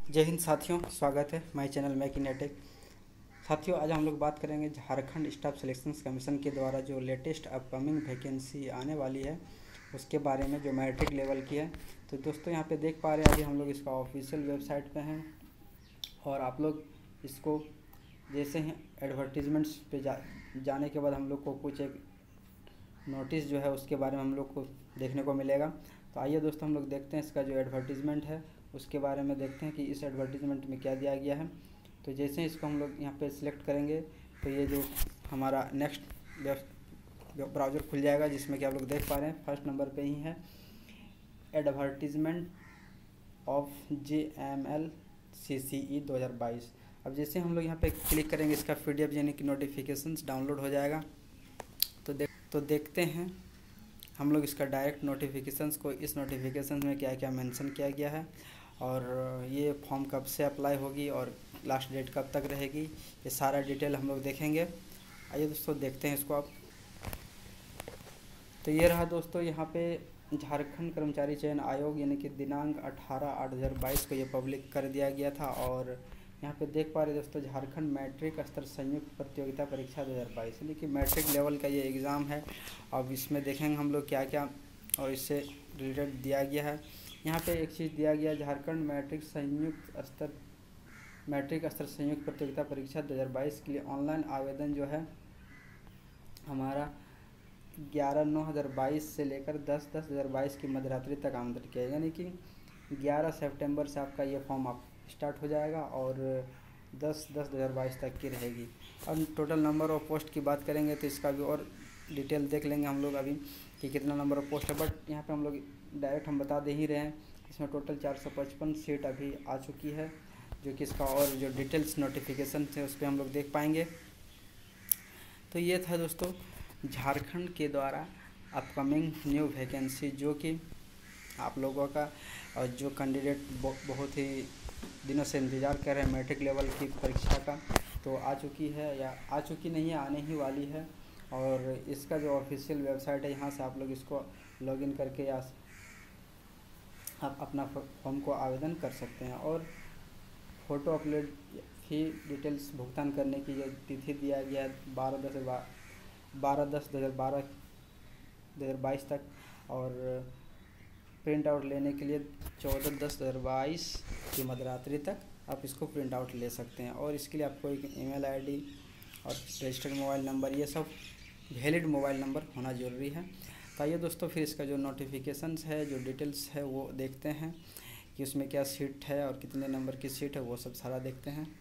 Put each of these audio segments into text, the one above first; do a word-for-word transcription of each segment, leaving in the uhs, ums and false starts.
जय हिंद साथियों, स्वागत है my channel mac in tech. साथियों, आज हम लोग बात करेंगे झारखंड स्टाफ सिलेक्शन कमीशन के द्वारा जो लेटेस्ट अपकमिंग वैकेंसी आने वाली है उसके बारे में, जो मैट्रिक लेवल की है। तो दोस्तों यहाँ पे देख पा रहे हैं, अभी हम लोग इसका ऑफिशियल वेबसाइट पे हैं और आप लोग इसको जैसे ही एडवर्टीजमेंट्स पे जा जाने के बाद हम लोग को कुछ एक नोटिस जो है उसके बारे में हम लोग को देखने को मिलेगा। तो आइए दोस्तों, हम लोग देखते हैं इसका जो एडवर्टीज़मेंट है उसके बारे में, देखते हैं कि इस एडवर्टीज़मेंट में क्या दिया गया है। तो जैसे ही इसको हम लोग यहाँ पे सिलेक्ट करेंगे तो ये जो हमारा नेक्स्ट ब्राउज़र खुल जाएगा, जिसमें कि आप लोग देख पा रहे हैं फर्स्ट नंबर पे ही है advertisement of J M L C C E दो हज़ार बाईस। अब जैसे हम लोग यहाँ पे क्लिक करेंगे, इसका पी डी एफ यानी कि नोटिफिकेशंस डाउनलोड हो जाएगा। तो देख तो देखते हैं हम लोग इसका डायरेक्ट नोटिफिकेशंस को, इस नोटिफिकेशन में क्या क्या मेंशन किया गया है और ये फॉर्म कब से अप्लाई होगी और लास्ट डेट कब तक रहेगी, ये सारा डिटेल हम लोग देखेंगे। आइए दोस्तों देखते हैं इसको आप। तो ये रहा दोस्तों, यहाँ पे झारखंड कर्मचारी चयन आयोग यानी कि दिनांक अठारह आठ दो हज़ार बाईस को ये पब्लिक कर दिया गया था। और यहाँ पे देख पा रहे दोस्तों, झारखंड मैट्रिक स्तर संयुक्त प्रतियोगिता परीक्षा दो हज़ार बाईस यानी कि मैट्रिक लेवल का ये एग्ज़ाम है। अब इसमें देखेंगे हम लोग क्या क्या और इससे रिलेटेड दिया गया है। यहाँ पे एक चीज़ दिया गया, झारखंड मैट्रिक संयुक्त स्तर मैट्रिक स्तर संयुक्त प्रतियोगिता परीक्षा दो हज़ार बाईस के लिए ऑनलाइन आवेदन जो है हमारा ग्यारह नौ हज़ार बाईस से लेकर दस दस दो हज़ार बाईस की मध्यरात्रि तक आमंत्रित किया, यानी कि ग्यारह सितंबर से आपका ये फॉर्म आप स्टार्ट हो जाएगा और दस दस दो हज़ार बाईस तक की रहेगी। और टोटल नंबर ऑफ पोस्ट की बात करेंगे तो इसका भी और डिटेल देख लेंगे हम लोग अभी कि कितना नंबर ऑफ पोस्ट है। बट यहाँ पे हम लोग डायरेक्ट हम बता दे ही रहे हैं, इसमें टोटल चार सौ पचपन सीट अभी आ चुकी है, जो कि इसका और जो डिटेल्स नोटिफिकेशन थे उस पर हम लोग देख पाएंगे। तो ये था दोस्तों झारखंड के द्वारा अपकमिंग न्यू वैकेंसी, जो कि आप लोगों का और जो कैंडिडेट बहुत ही दिनों से इंतज़ार कर रहे हैं मैट्रिक लेवल की परीक्षा का, तो आ चुकी है या आ चुकी नहीं है, आने ही वाली है। और इसका जो ऑफिशियल वेबसाइट है, यहाँ से आप लोग इसको लॉगिन करके या आप अपना फॉर्म को आवेदन कर सकते हैं। और फ़ोटो अपलोड की डिटेल्स भुगतान करने की जो तिथि दिया गया है बारह दस बारह दस दो हज़ार बारह दो हज़ार बाईस तक, और प्रिंट आउट लेने के लिए चौदह दस दो हज़ार बाईस की मध्यरात्रि तक आप इसको प्रिंट आउट ले सकते हैं। और इसके लिए आपको एक ईमेल आईडी और रजिस्टर्ड मोबाइल नंबर, ये सब वैलिड मोबाइल नंबर होना ज़रूरी है। तो आइए दोस्तों, फिर इसका जो नोटिफिकेशंस है, जो डिटेल्स है वो देखते हैं कि उसमें क्या सीट है और कितने नंबर की सीट है, वो सब सारा देखते हैं।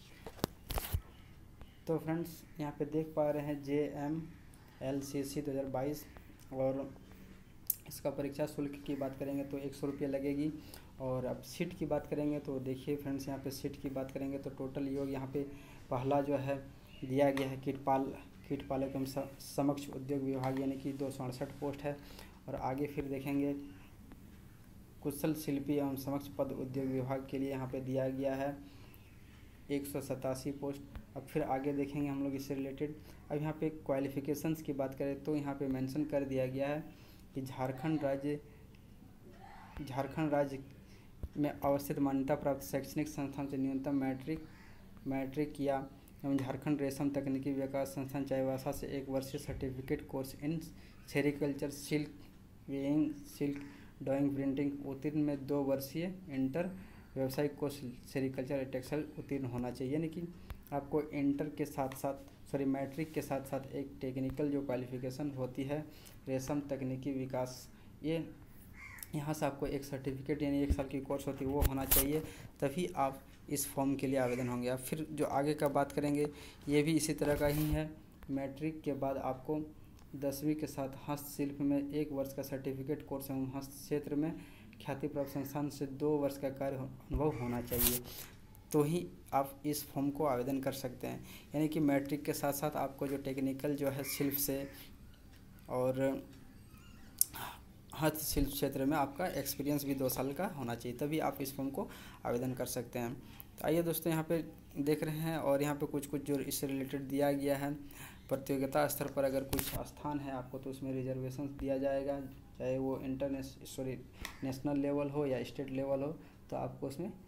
तो फ्रेंड्स, यहाँ पे देख पा रहे हैं जे एम एल सी सी दो हज़ार बाईस, और इसका परीक्षा शुल्क की बात करेंगे तो एक सौ रुपये लगेगी। और अब सीट की बात करेंगे तो देखिए फ्रेंड्स, यहाँ पे सीट की बात करेंगे तो टोटल योग यहाँ पे पहला जो है दिया गया है कीटपाल कीटपालक एवं समक्ष उद्योग विभाग, यानी कि दो सौ अड़सठ पोस्ट है। और आगे फिर देखेंगे कुशल शिल्पी एवं समक्ष पद उद्योग विभाग के लिए यहाँ पे दिया गया है एक सौ सतासी पोस्ट। अब फिर आगे देखेंगे हम लोग इससे रिलेटेड। अब यहाँ पे क्वालिफ़िकेशंस की बात करें तो यहाँ पे मेंशन कर दिया गया है कि झारखंड राज्य झारखंड राज्य में अवस्थित मान्यता प्राप्त शैक्षणिक संस्थान से न्यूनतम मैट्रिक मैट्रिक या एवं झारखंड रेशम तकनीकी विकास संस्थान चाईबासा से एक वर्षीय certificate course in sericulture, silk weaving, silk drawing, printing उत्तीर्ण में दो वर्षीय इंटर व्यावसायिक कोर्स सेरिकल्चर टेक्सटाइल उत्तीर्ण होना चाहिए। यानी कि आपको इंटर के साथ साथ सॉरी मैट्रिक के साथ साथ एक टेक्निकल जो क्वालिफ़िकेशन होती है रेशम तकनीकी विकास, ये यहाँ से आपको एक सर्टिफिकेट यानी एक साल की कोर्स होती है वो होना चाहिए, तभी आप इस फॉर्म के लिए आवेदन होंगे। अब फिर जो आगे का बात करेंगे ये भी इसी तरह का ही है। मैट्रिक के बाद आपको दसवीं के साथ हस्तशिल्प में एक वर्ष का सर्टिफिकेट कोर्स एवं हस्त क्षेत्र में ख्याति प्राप्त संस्थान से दो वर्ष का कार्य अनुभव होना चाहिए, तो ही आप इस फॉर्म को आवेदन कर सकते हैं। यानी कि मैट्रिक के साथ साथ आपको जो टेक्निकल जो है शिल्प से और हस्तशिल्प क्षेत्र में आपका एक्सपीरियंस भी दो साल का होना चाहिए, तभी आप इस फॉर्म को आवेदन कर सकते हैं। तो आइए दोस्तों, यहाँ पे देख रहे हैं और यहाँ पे कुछ कुछ जो इससे रिलेटेड दिया गया है, प्रतियोगिता स्तर पर अगर कुछ स्थान है आपको तो उसमें रिजर्वेशन दिया जाएगा, चाहे वो इंटरनेश सॉरी नेशनल लेवल हो या स्टेट लेवल हो, तो आपको उसमें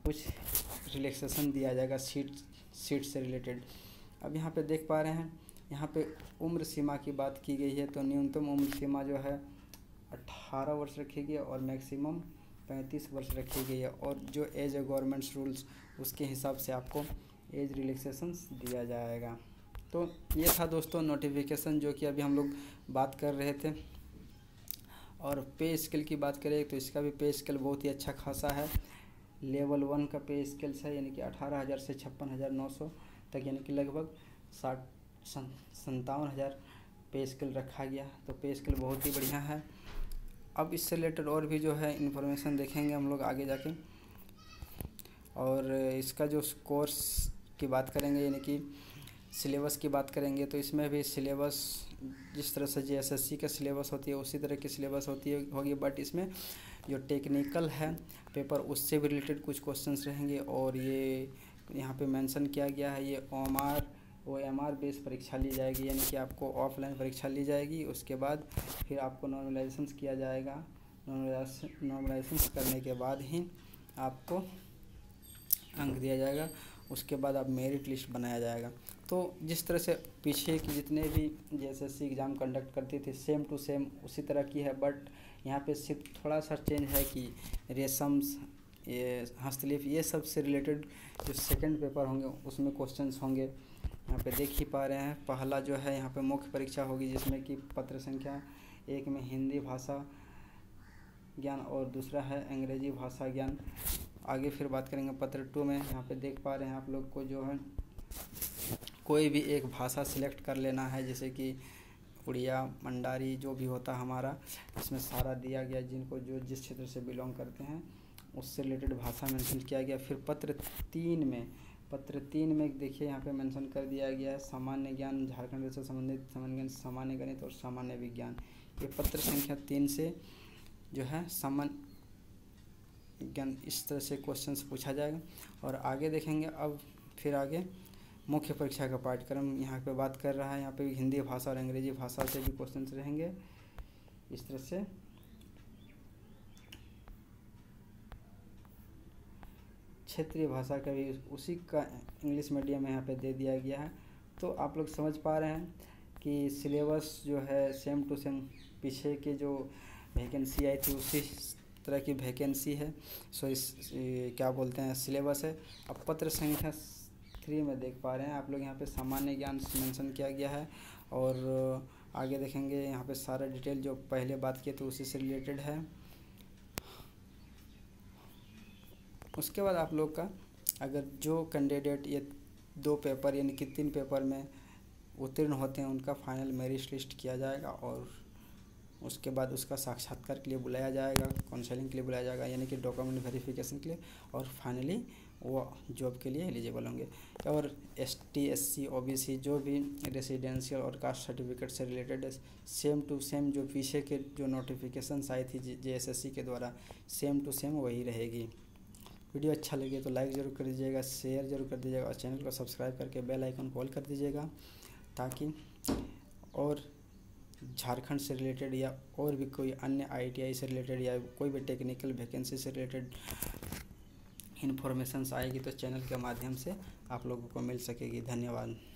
कुछ रिलैक्सेशन दिया जाएगा सीट सीट से रिलेटेड। अब यहाँ पे देख पा रहे हैं, यहाँ पे उम्र सीमा की बात की गई है, तो न्यूनतम उम्र सीमा जो है अट्ठारह वर्ष रखी गई है और मैक्सिमम पैंतीस वर्ष रखी गई है, और जो एज है गवर्नमेंट्स रूल्स उसके हिसाब से आपको एज रिलैक्सेशंस दिया जाएगा। तो ये था दोस्तों नोटिफिकेशन जो कि अभी हम लोग बात कर रहे थे। और पे स्केल की बात करें तो इसका भी पे स्केल बहुत ही अच्छा खासा है। लेवल वन का पे स्केल है, यानी कि अठारह हज़ार से छप्पन हज़ार नौ सौ तक, यानी कि लगभग साठ संतावन हज़ार पे स्केल रखा गया। तो पे स्केल बहुत ही बढ़िया है। अब इससे रिलेटेड और भी जो है इन्फॉर्मेशन देखेंगे हम लोग आगे जाके, और इसका जो कोर्स की बात करेंगे यानी कि सिलेबस की बात करेंगे, तो इसमें भी सिलेबस जिस तरह से जे एस एस सी का सिलेबस होती है उसी तरह की सिलेबस होती है होगी, बट इसमें जो टेक्निकल है पेपर उससे भी रिलेटेड कुछ क्वेश्चंस रहेंगे। और ये यहाँ पे मेंशन किया गया है, ये O M R O M R base परीक्षा ली जाएगी, यानी कि आपको ऑफलाइन परीक्षा ली जाएगी। उसके बाद फिर आपको नॉर्मलाइजेशन किया जाएगा। नॉर्मलाइजेशन नॉर्मलाइजेशन करने के बाद ही आपको अंक दिया जाएगा। उसके बाद आप मेरिट लिस्ट बनाया जाएगा। तो जिस तरह से पीछे की जितने भी J S S C exam conduct करती थी सेम टू सेम उसी तरह की है, बट यहाँ पे सिर्फ थोड़ा सा चेंज है कि रेशम्स, ये हस्तलिपि, ये सब से रिलेटेड जो सेकंड पेपर होंगे उसमें क्वेश्चंस होंगे। यहाँ पे देख ही पा रहे हैं, पहला जो है यहाँ पे मुख्य परीक्षा होगी जिसमें कि पत्र संख्या एक में हिंदी भाषा ज्ञान और दूसरा है अंग्रेजी भाषा ज्ञान। आगे फिर बात करेंगे पत्र टू में। यहाँ पे देख पा रहे हैं आप लोग को जो है कोई भी एक भाषा सिलेक्ट कर लेना है, जैसे कि उड़िया, मंडारी, जो भी होता हमारा, इसमें सारा दिया गया, जिनको जो जिस क्षेत्र से बिलोंग करते हैं उससे रिलेटेड भाषा मेंशन किया गया। फिर पत्र तीन में पत्र तीन में देखिए यहाँ पे मेंशन कर दिया गया है सामान्य ज्ञान, झारखंड से संबंधित सामान्य ज्ञान, सामान्य गणित और सामान्य विज्ञान। ये पत्र संख्या तीन से जो है सामान्य ज्ञान इस तरह से क्वेश्चंस पूछा जाएगा। और आगे देखेंगे अब फिर आगे मुख्य परीक्षा का पाठ्यक्रम यहाँ पे बात कर रहा है। यहाँ पे हिंदी भाषा और अंग्रेजी भाषा से भी क्वेश्चंस रहेंगे इस तरह से। क्षेत्रीय भाषा का भी उसी का इंग्लिश मीडियम में यहाँ पे दे दिया गया है। तो आप लोग समझ पा रहे हैं कि सिलेबस जो है सेम टू सेम पीछे के जो वैकेंसी आई थी उसी तरह की वैकेंसी है, सो इस क्या बोलते हैं सिलेबस है। अब पत्र संख्या थ्री में देख पा रहे हैं आप लोग, यहाँ पे सामान्य ज्ञान मेंशन किया गया है। और आगे देखेंगे यहाँ पे सारा डिटेल जो पहले बात किए तो उसी से रिलेटेड है। उसके बाद आप लोग का अगर जो कैंडिडेट ये दो पेपर यानी कि तीन पेपर में उत्तीर्ण होते हैं उनका फाइनल मेरिट लिस्ट किया जाएगा, और उसके बाद उसका साक्षात्कार के लिए बुलाया जाएगा, काउंसलिंग के लिए बुलाया जाएगा, यानी कि डॉक्यूमेंट वेरिफिकेशन के लिए, और फाइनली वो जॉब के लिए एलिजिबल होंगे। और S T S C O B C जो भी रेसिडेंशियल और कास्ट सर्टिफिकेट से रिलेटेड सेम टू सेम जो पीछे के जो नोटिफिकेशंस आई थी जे एस एस सी के द्वारा सेम टू सेम वही रहेगी। वीडियो अच्छा लगे तो लाइक ज़रूर कर दीजिएगा, शेयर ज़रूर कर दीजिएगा और चैनल को सब्सक्राइब करके बेल आइकन को ऑल कर दीजिएगा, ताकि और झारखंड से रिलेटेड या और भी कोई अन्य आई टी आई से रिलेटेड या कोई भी टेक्निकल वैकेंसी से रिलेटेड इन्फॉर्मेशंस आएगी तो चैनल के माध्यम से आप लोगों को मिल सकेगी। धन्यवाद।